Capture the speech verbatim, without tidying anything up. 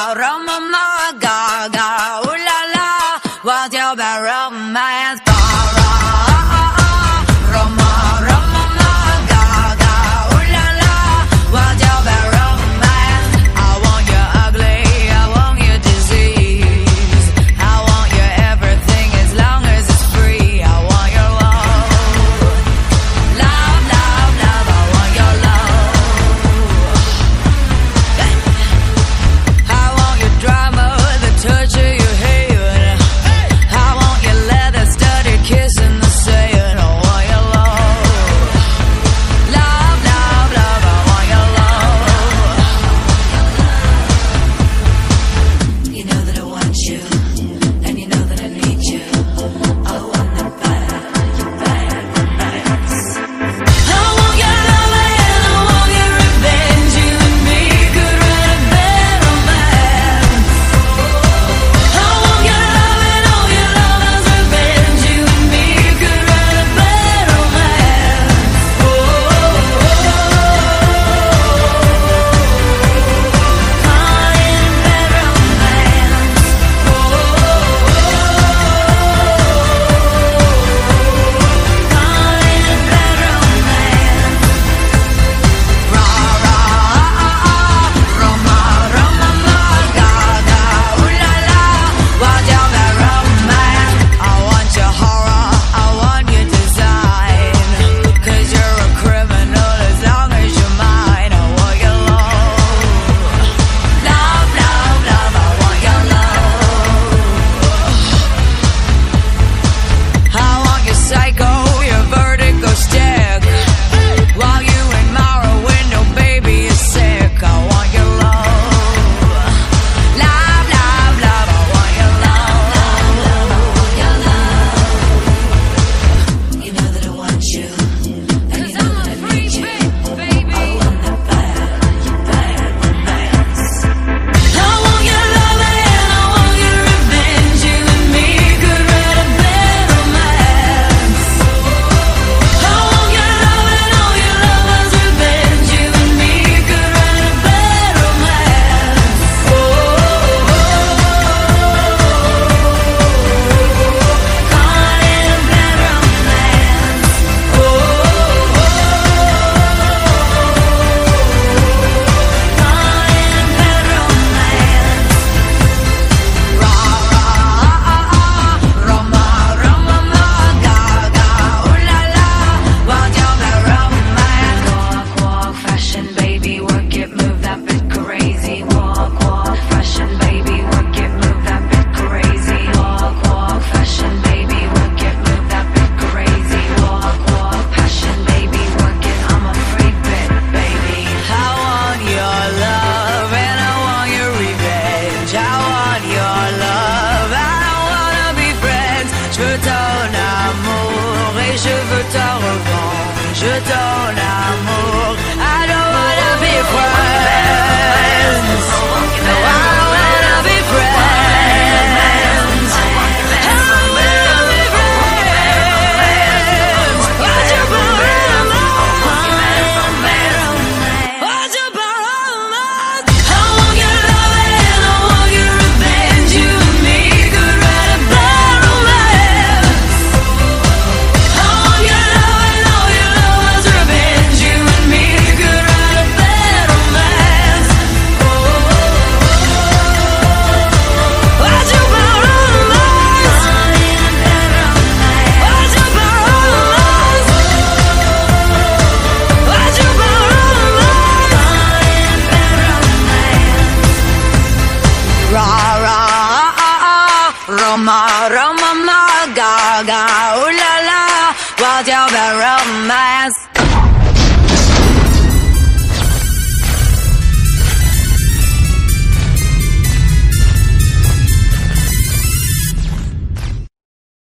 Roma, Roma, ma, ga, ga, ooh la la. What's your bad romance? Para, Roma, Roma, ma, ga, ga, ooh la la. What's your bad romance? I want you ugly, I want you disease. I want you everything as long as it's free. I want your love, love, love, love. I want your love. I want your drama, the torture you hate. I want your leather studded kiss in the sand. I want your love, love, love, love. I want your love. You know that I want you, and you know that I need you. I want the bad, you bad romance. I want your love and I want your revenge. You and me could write a bad romance. I want your love and all your lovers' revenge. You and me could write a bad romance. Oh, caught in a bad romance. Oh, caught in a bad romance. Ra ra Roma, Roma, ma, ga, ga, ooh la la. What's your bad romance? I want your horror, I want your design. 'Cause you're a criminal as long as you're mine. I want your love, love, love, love. I want your love. I want your psycho, your vertigo stick. While you admire a window, baby, you're sick. I want your love, love, love, love. I want your love, your love. You know that I want you, and you know that I need you. I want the bad, you bad romance. I want your love and I want your revenge. You and me could write a bad romance. I want your love and all your lovers' revenge. You and me could write a bad romance. Oh, caught in a bad romance. Oh, caught in a bad romance. Ra ra Roma, Roma, ma, ga, ga, ooh la la. What's your bad romance? Walk, walk, fashion, baby, work it, move that bit crazy. Walk, walk, fashion, baby, work it, move that bit crazy. Walk, walk, fashion, baby, work it, move that bit crazy. Walk, walk, passion, baby, work it. I'm a freak bit, baby. I want your love and I want your revenge. I want your love, I don't wanna be friends. Je veux ton amour et je veux ta revanche. Je ton amour, I don't wanna be friends. No, I don't wanna be friends. I don't wanna be friends. What's your bad romance? What's your bad romance? I want your love and I want your revenge. You and me could write a bad romance. I want your love and all your lovers' revenge. You and me could write a bad romance. Oh, what's your bad romance? What's your bad romance? What's your bad romance? Ra ra Roma, Roma, ma, ga, ga, ooh la la. What's your bad romance?